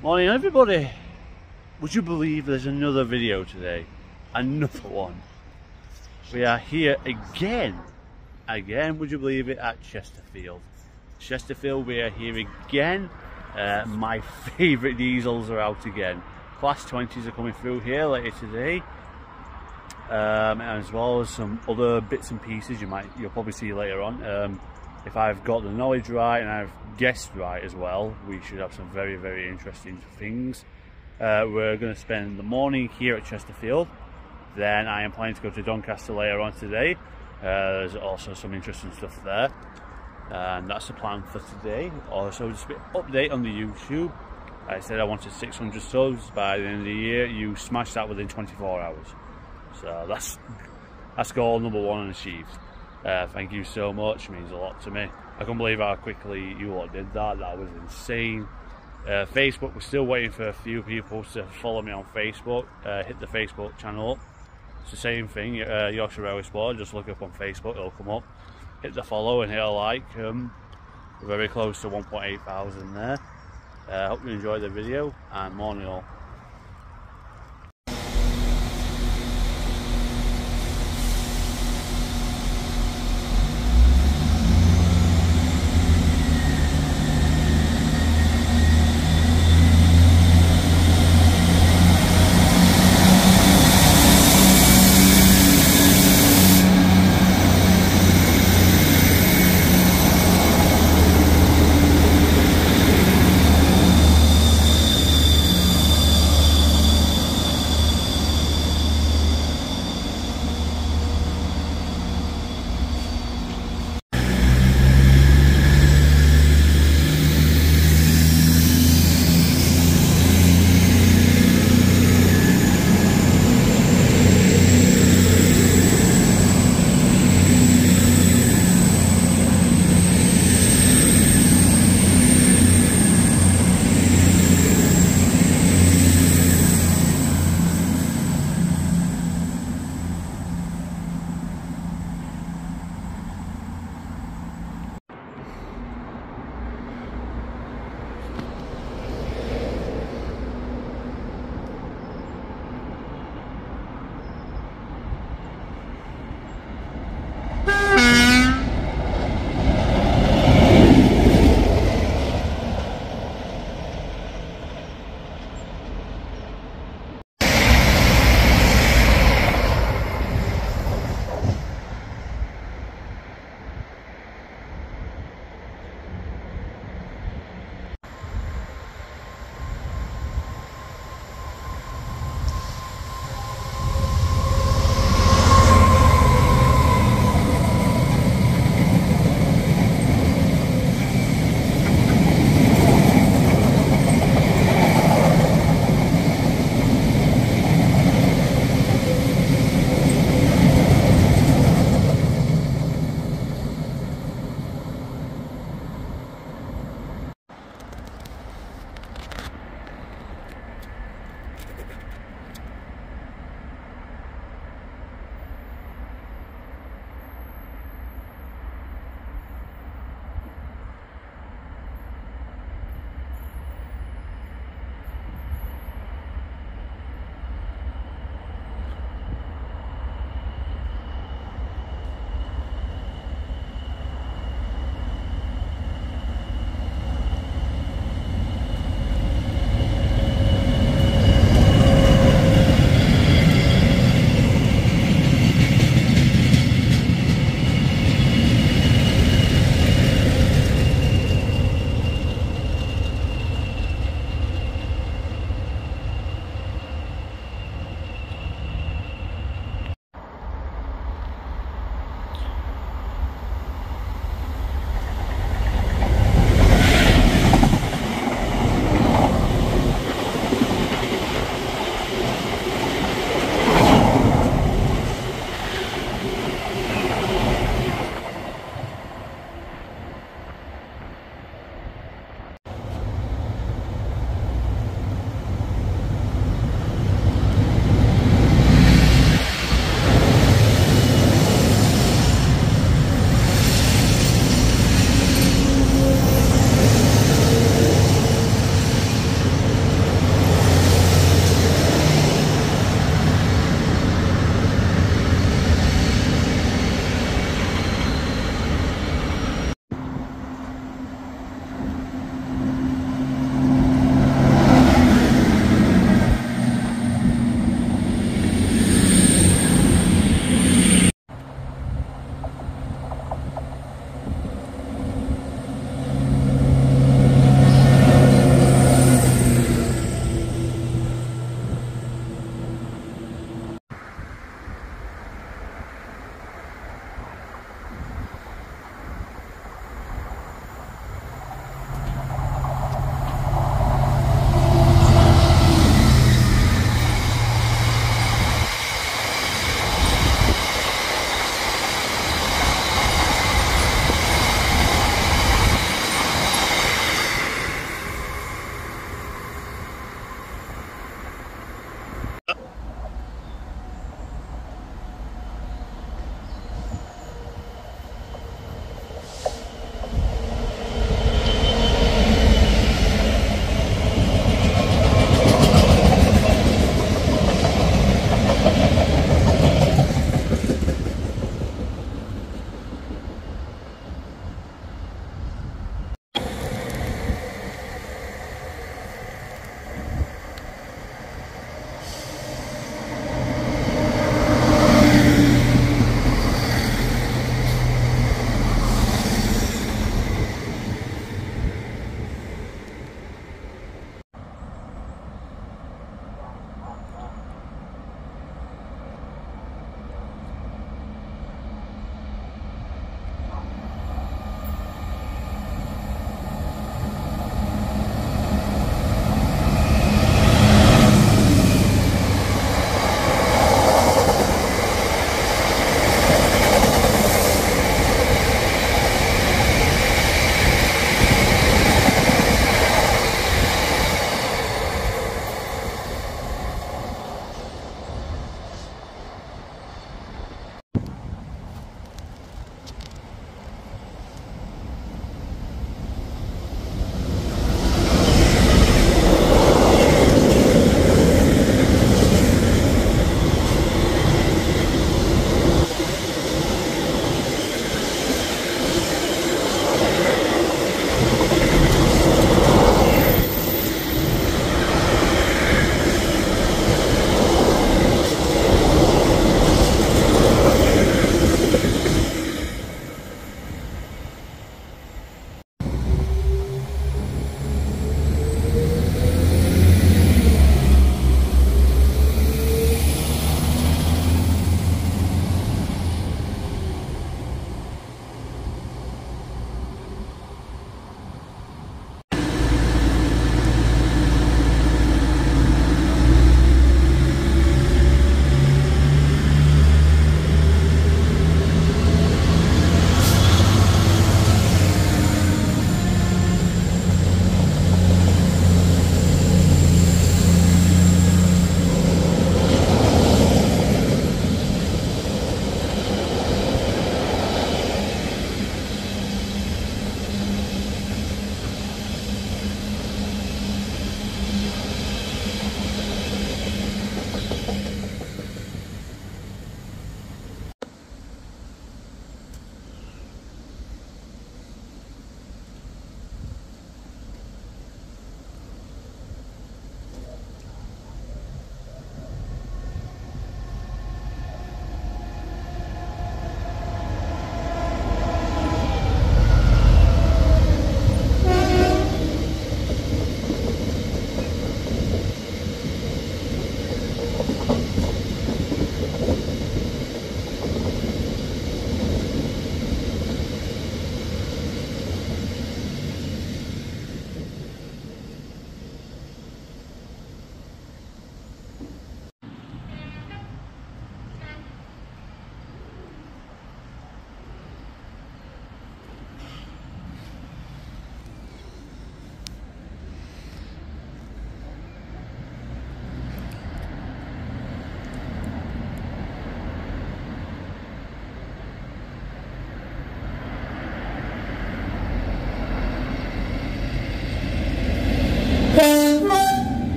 Morning everybody. Would you believe there's another video today? Another one. We are here again, would you believe it, at Chesterfield. Chesterfield, we are here again. My favourite diesels are out again. Class 20s are coming through here later today. As well as some other bits and pieces you'll probably see later on. If I've got the knowledge right and I've guessed right as well, we should have some very, very interesting things. We're going to spend the morning here at Chesterfield. Then I am planning to go to Doncaster later on today. There's also some interesting stuff there. And that's the plan for today. Also, just a bit update on the YouTube. I said I wanted 600 subs by the end of the year. You smashed that within 24 hours. So that's goal number one achieved. Thank you so much, it means a lot to me. I can't believe how quickly you all did that. That was insane. Facebook, we're still waiting for a few people to follow me on Facebook. Hit the Facebook channel up. It's the same thing, Yorkshire Railway Sport. Just look up on Facebook, it'll come up. Hit the follow and hit a like. We're very close to 1.8 thousand there. Hope you enjoyed the video, and morning all.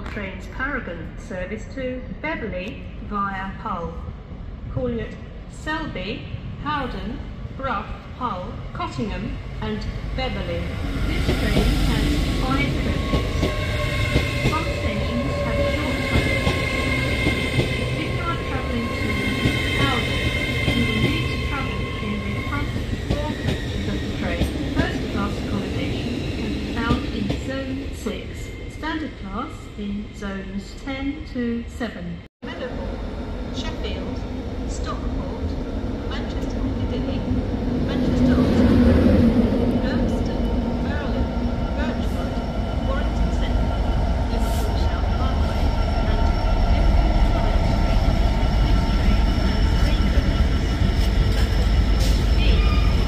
Trains Paragon service to Beverley via Hull, calling at Selby, Howden, Brough, Hull, Cottingham and Beverley. This train has 5 coaches. Some stations have short tracks. If you are travelling to Howden, you will need to travel in the front 4 coaches of the train. First class accommodation can be found in Zone 6, standard class in Zones 10 to 7. Meadowhall, Sheffield, Stockport, Manchester Piccadilly, Manchester Oxford, Urmston, Berlin, Birchwood, Warrington Central, Liverpool South Parkway, and Liverpool College Street. This train has 3 coaches. B,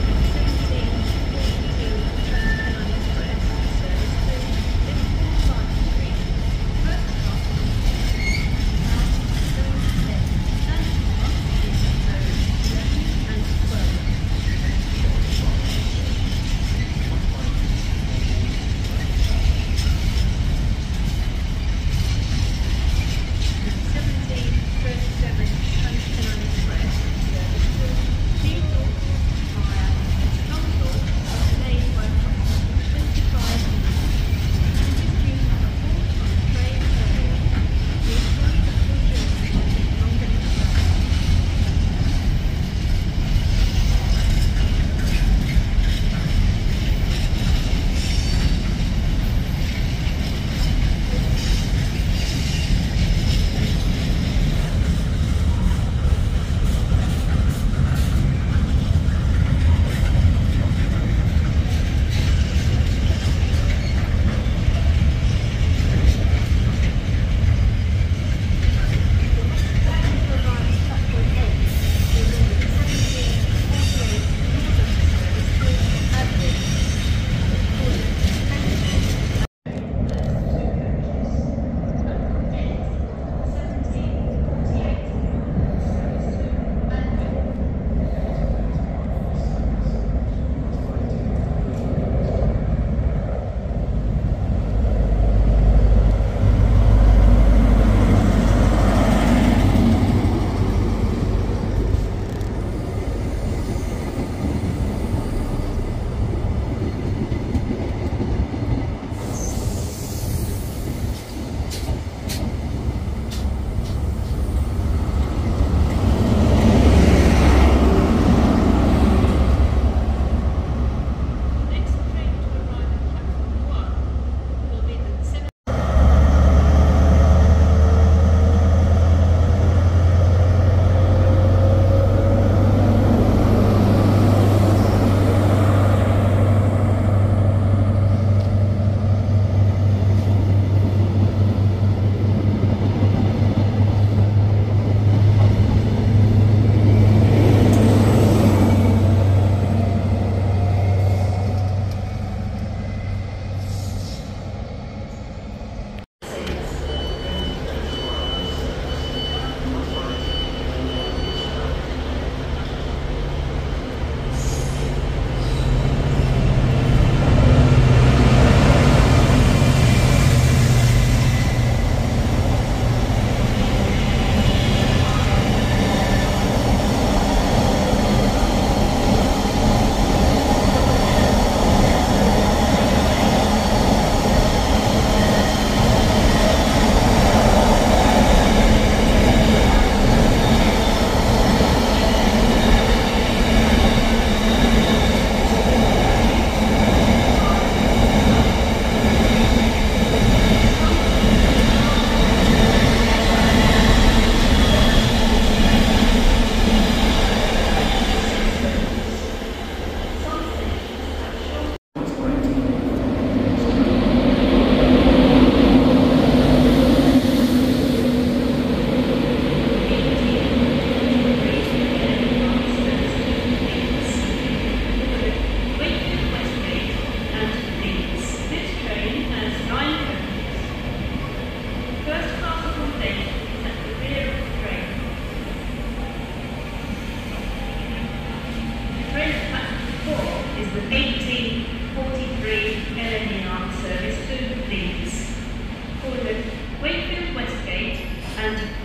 1642 Trans-Pennine Express service to Liverpool College Street. First class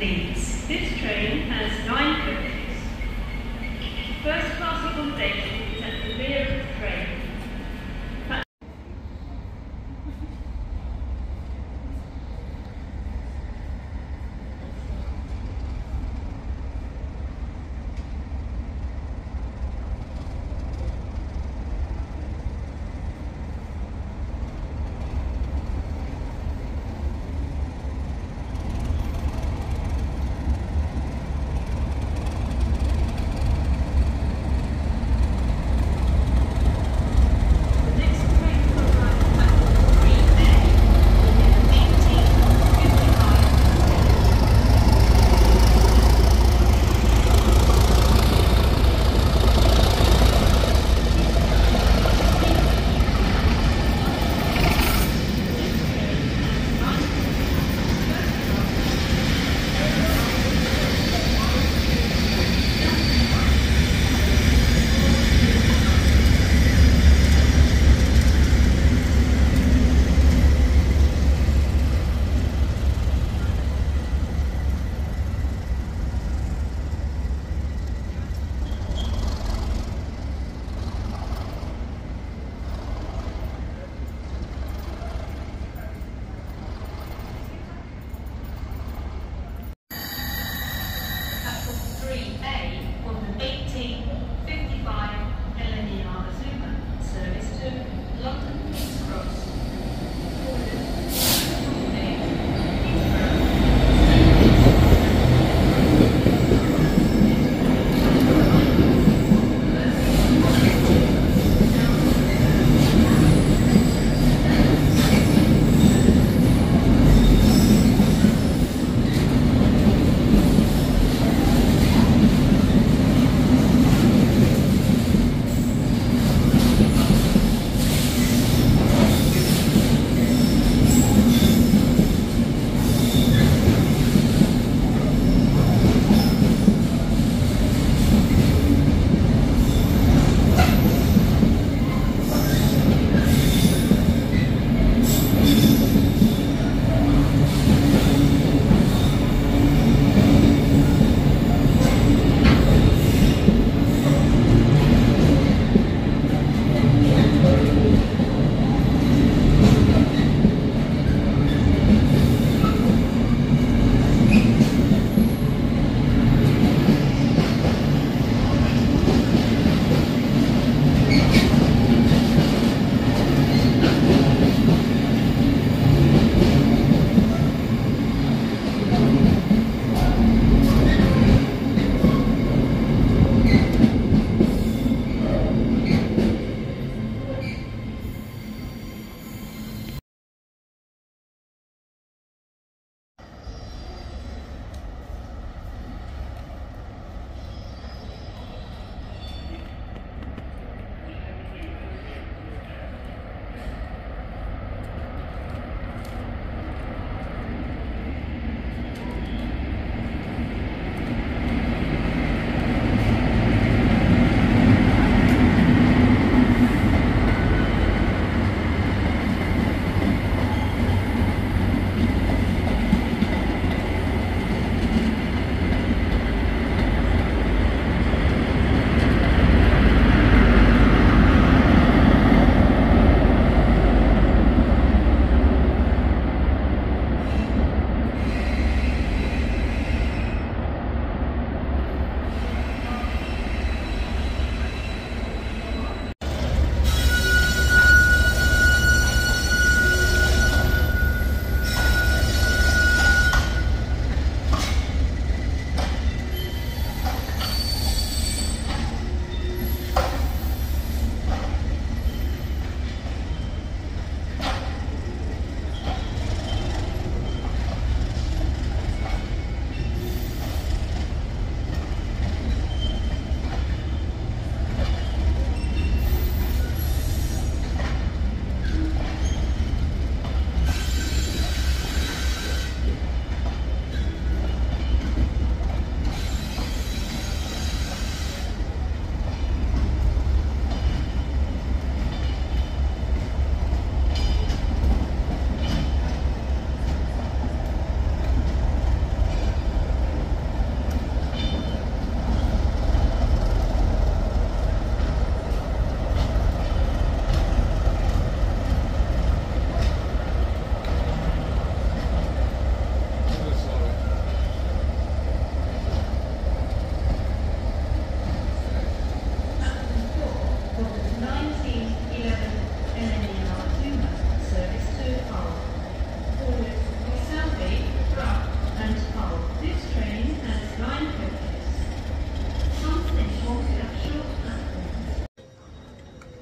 Leeds. This train has 9 coaches. First class accommodation is at the rear of the train.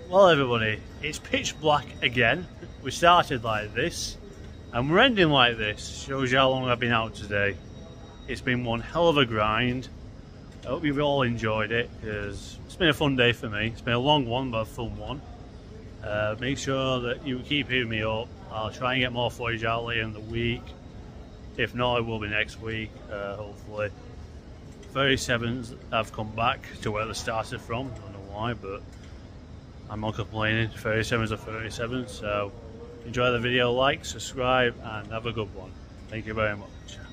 Well everybody, it's pitch black again. We started like this and we're ending like this. Shows you how long I've been out today. It's been one hell of a grind. I hope you've all enjoyed it, because it's been a fun day for me. It's been a long one, but a fun one. Make sure that you keep hitting me up. I'll try and get more footage out later in the week. If not, it will be next week, hopefully. 37s have come back to where they started from. I don't know why, but I'm not complaining. 37s are 37s. So enjoy the video, like, subscribe, and have a good one. Thank you very much.